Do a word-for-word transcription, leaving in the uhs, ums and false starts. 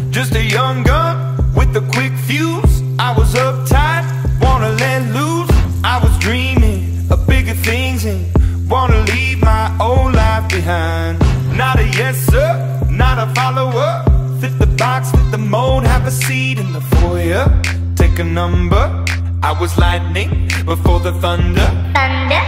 just a young gun with a quick fuse. I was uptight, wanna let loose. I was dreaming of bigger things and wanna leave my old life behind. Not a yes sir, not a follower. Fit the box, fit the mold, have a seat in the foyer. Take a number, I was lightning before the thunder. Thunder.